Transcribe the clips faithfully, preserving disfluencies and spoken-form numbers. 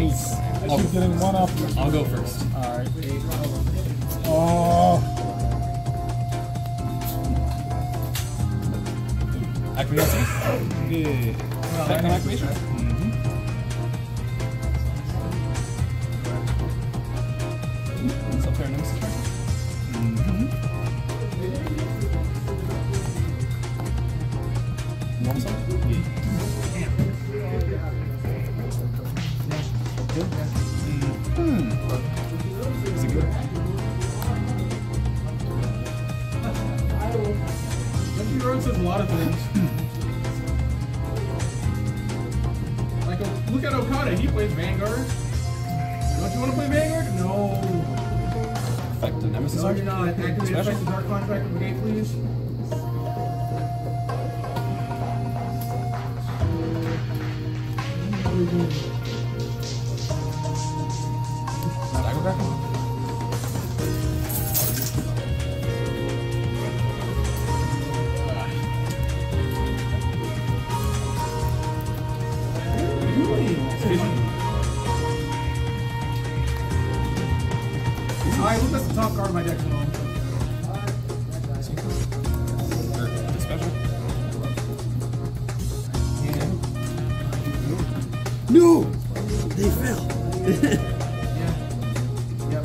Nice. I keep getting one up. I'll go first. Alright. Oh. Activation? Yeah. Second activation? Mm-hmm. So fair nemesis turn? Mm-hmm. One side? Yeah. Good? Mm-hmm. Is it good? He wrote says a lot of things. Like, look at Okada, he plays Vanguard. Don't you want to play Vanguard? No. Effect the nemesis. No, you're not. Activate Special? effect the Dark Contractor Brigade, please. Stagger back? Alright, look at the top card of my deck alone. Special? No! They fell. Yeah. Yep.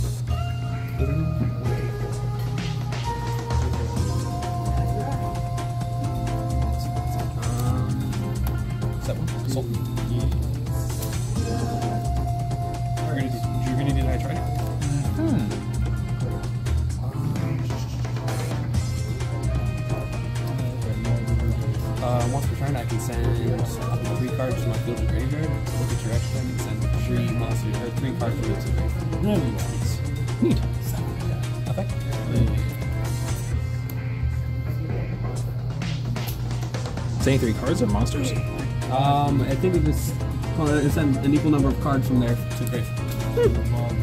Seven. Salt. Yeah. You're gonna do, you're gonna do that, right? Hmm. Uh, once per turn, I can send up to three cards to my field to graveyard. Look at your extra, I can send three monsters or three cards from it to the graveyard. Really nice. Neat. Effect? Saying three cards of monsters? Um, I think it just well, send an equal number of cards from there to the graveyard.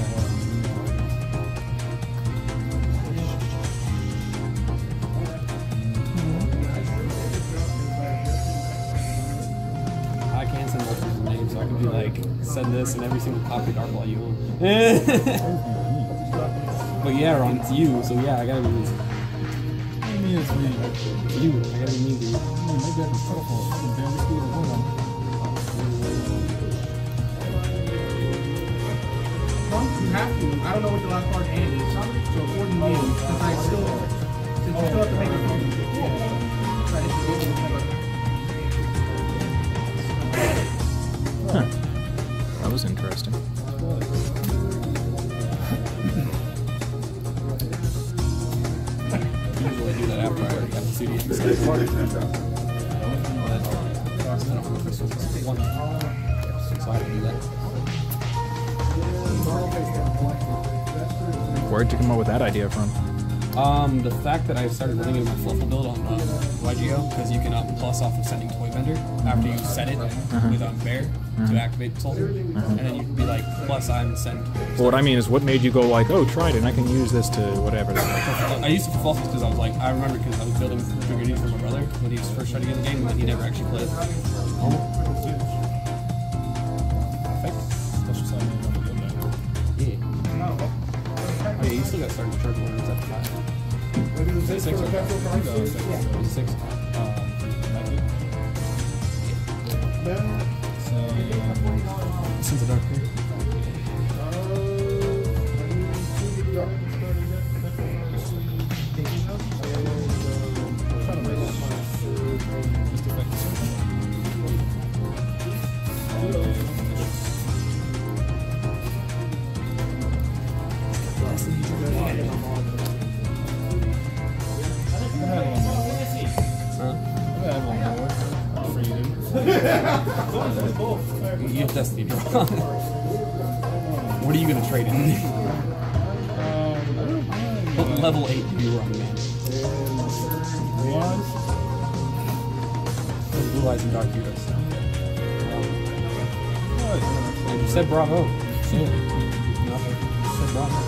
I can send multiple names, so I can be like, send this and every single copy of Dark Law you own. But yeah, Ron, it's you, so yeah, I gotta be What do you mean it's me? it's you. I gotta be mean to you. Hmm, maybe I can settle for it. Damn, this dude hold on. Well, you have to. I don't know what your last card hand is. So according to me, since I still, since you still have to make a phone. Try to get it. Huh. That was interesting. Usually I do that after I already have the C D. One. So I have to do that. Where'd you come up with that idea from? Um, the fact that I started running in my Fluffle build on um, Y G O, because you can um, plus off of sending Toy Vendor after you set it Uh-huh. with um, Bear to activate Soldier, and then you can be like, plus I'm send. Well, what I mean is, what made you go like, oh, try it, and I can use this to whatever. I used it for Fluffles because I was like, I remember because I was building Brigadier for my brother when he was first trying to get in the game, and then he never actually played. Oh. Perfect. Special sign name on the good name. Yeah. Oh yeah, you still got to start the charge orders at the five. Six, six, or No, six. Is it six? Um, Nike. So, Since the dark here. just affect the You have Destiny draw. What are you gonna trade in? Um, Level eight to be wrong, man. One. Blue Eyes and Dark Heroes. What? And you said bravo. Yeah. Nothing. You said bravo.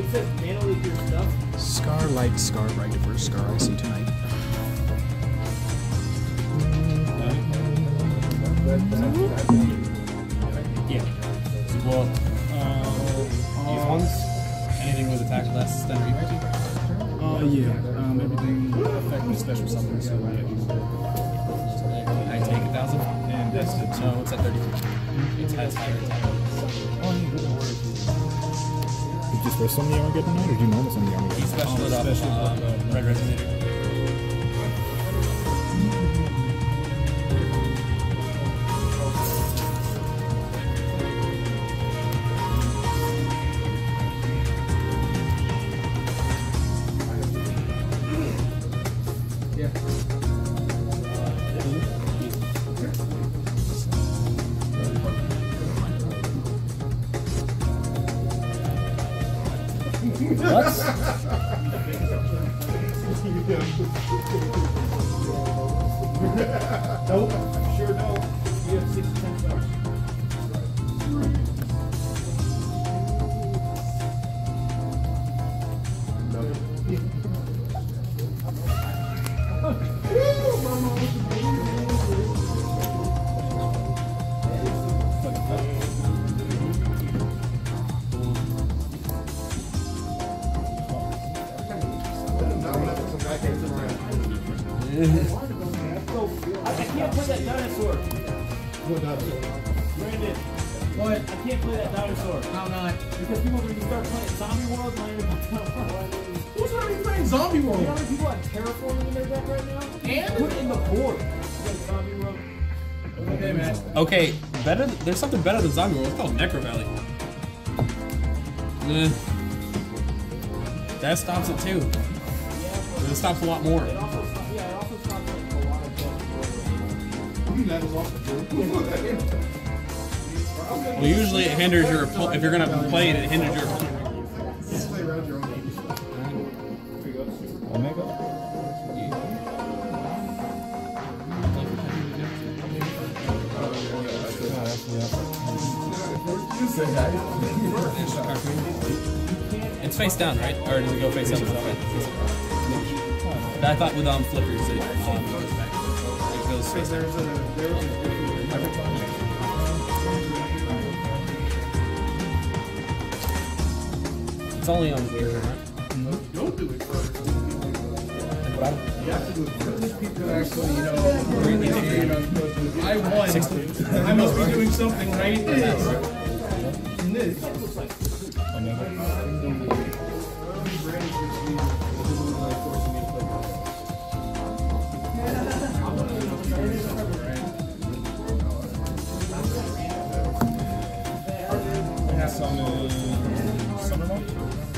it says manually your stuff. Scar light, scar bright, the first scar I see tonight. Yeah. Well, uh, these ones, anything with attack less than Reaper? Uh, yeah. Um, everything effective special summon. So yeah. I take a thousand. And that's the two. No, it's at thirty-two. It has higher attack. Did you special summon the Armageddon Knight, or did you normal summon the Armageddon? He special it up, Special uh, up, uh, Red Resonator. Nope. Sure no. You have six to ten stars. I can't play that dinosaur. What dinosaur? Brandon. What? I can't play that dinosaur. How not? Because people, when you start playing Zombie World, not even Who's already playing Zombie World? You know how many people have Terraforming in their deck right now? And? Put it in the board. You got Zombie World. Okay, man. Okay, better. There's something better than Zombie World. It's called Necro Valley. Eh. That stops it too. It stops a lot more. It also stops, yeah, it also stops like a lot of decks. That is also true. Well, usually it hinders your opponent. If you're gonna play it, it hinders your opponent. Just play around your own games. Omega? It's face down, right? Or does it go face up? I thought with um flippers it um, goes back. It goes face down. There's a there's It's only on here, right? Don't do it first. You have to do it first. People actually, you know, I won. I must be doing something right. In this. Summon Summer Month?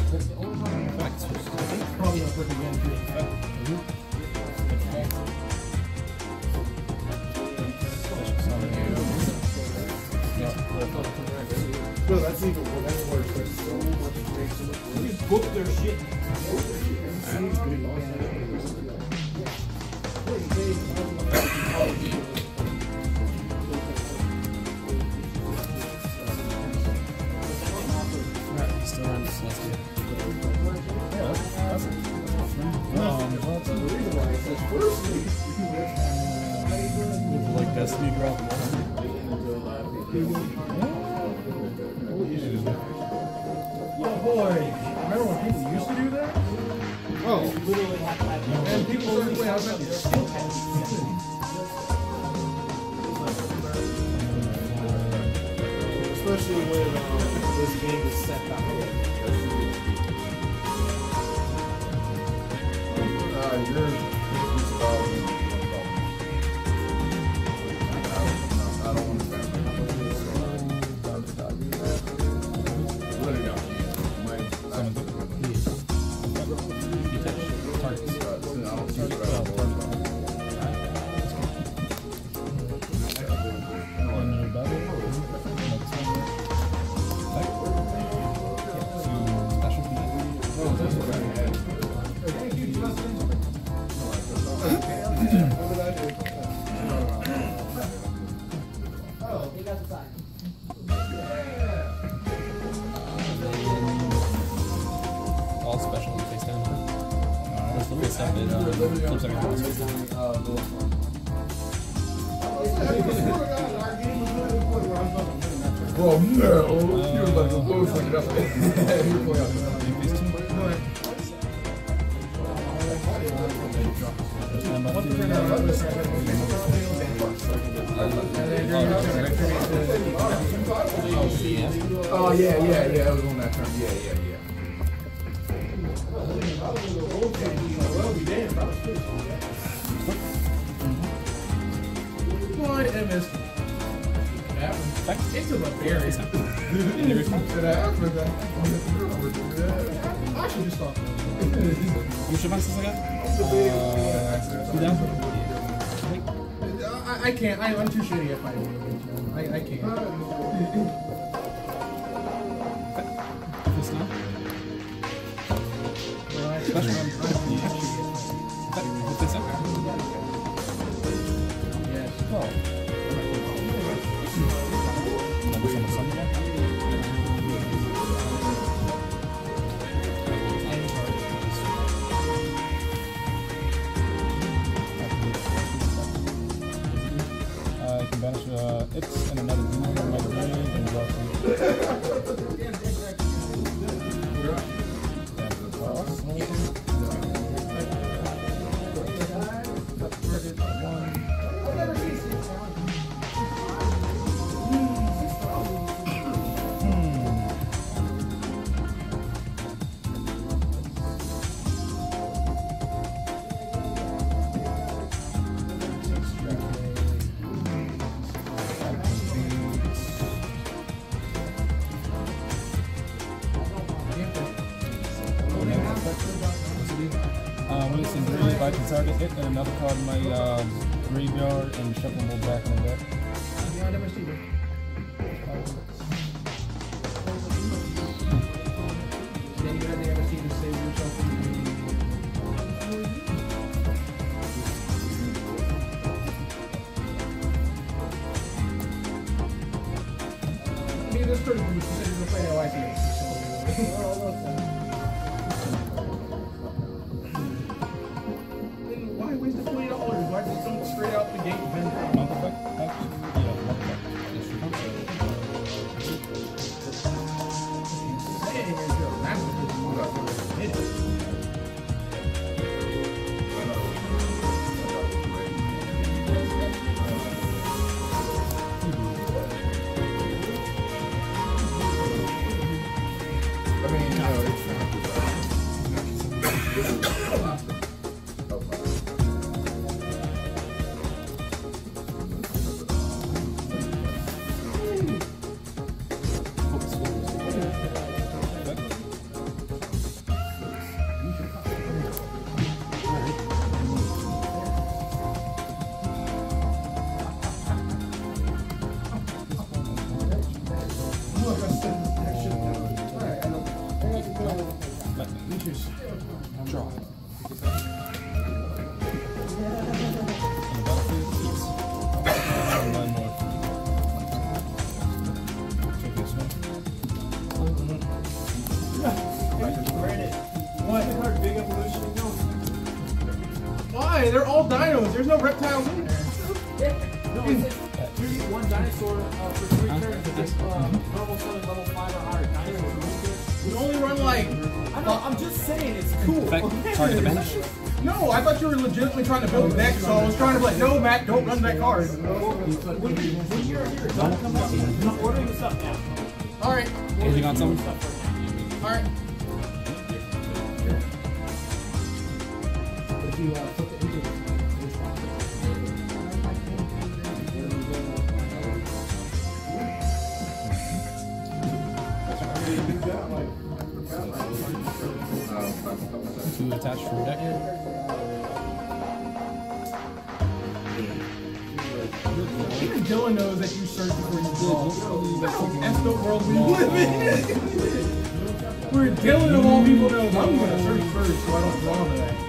Probably not working again. Well, that's even that's worse. There's so much space. They book their shit. Still on the Celestia. Like Destiny drop. Oh boy. Remember when people used to do that? Oh. Literally have to have And people started playing outside the especially when um, this game is set that way. Uh, you're I don't want to Let it go. it uh, flips every time. Well, no. You're about to go blow something up. You're playing out. Oh, yeah, yeah, yeah. That was on that turn. Yeah, yeah, yeah. One M S. Into the berry. I should just stop. Which advance is again? Uh, two down? I, I can't. I, I'm too shitty at fighting. I, I can't. This now? Well, I, Special. I'm, I'm yeah, What's this up? Yes. Oh. I can banish uh, it's and another demon from my grave and draw two. I can target it and another card in my uh, graveyard and shuffle them back in the deck. Yeah, I never seen it. Then you had the ever seen to save yourself from I mean, this pretty much considered to play how I feel. Why waste the twenty dollars? Why just don't straight out the gate vent? Why? They're all dinos. There's no reptiles in there. No, it's just you get one dinosaur uh, for three turns. If it's uh, normal summon level five or higher, dinosaurs. We only run like. I know. I'm just saying it's cool. Target the bench. No, I thought you were legitimately trying to build a deck, so I was trying to be like, no, Matt, don't run that card. When, you, when you're here, don't come up. I'm ordering the stuff now. All right. Anything on someone? All right. If you uh, put the engine. Two attached from deck. Even Dylan knows that you search before you draw. That's the world we live in. Where Dylan of all people knows I'm going to search first so I don't draw to that.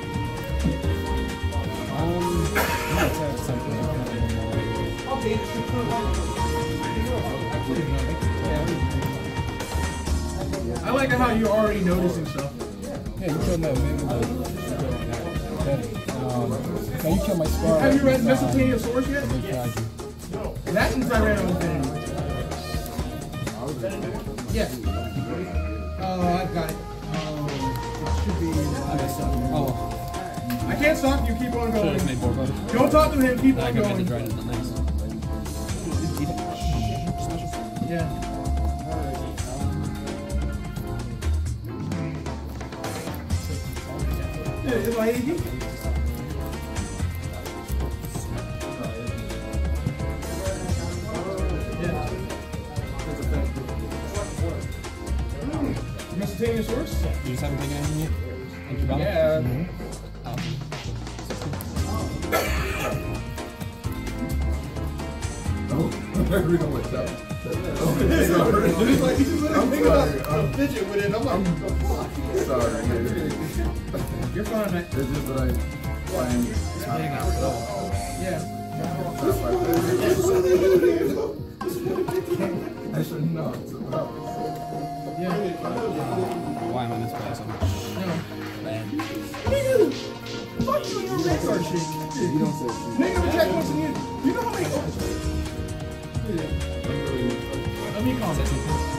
Um, I'm gonna attack something. I like how you're already noticing stuff. Yeah, you killed my maybe the pathetic. Um, now you kill my scar. Have you read uh, Mesopotamia Source yet? they tried you. That and Tyrannosaurus. Yes. Oh, I've got it. Um, it should be. Oh, I can't stop you. Keep on should have going. made more butter. Don't talk to him. Keep I on could have made the going. Trident next. Yeah. Yeah, it's like Iggy. Mesopotamia Source? You just haven't taken anything yet? Thank you, Bob. Yeah. I agree on myself. I'm sorry. I'm fidget with it. I'm like, sorry. You're fine, man. It's just that I, I'm trying out. Yeah. I should know. It's about. Yeah. Why am I misplaced so much? No. Man. Nigga! Fuck you and your red card shit. You don't say shit. Nigga, the check once again. You know how many. I'm really. Let me comment.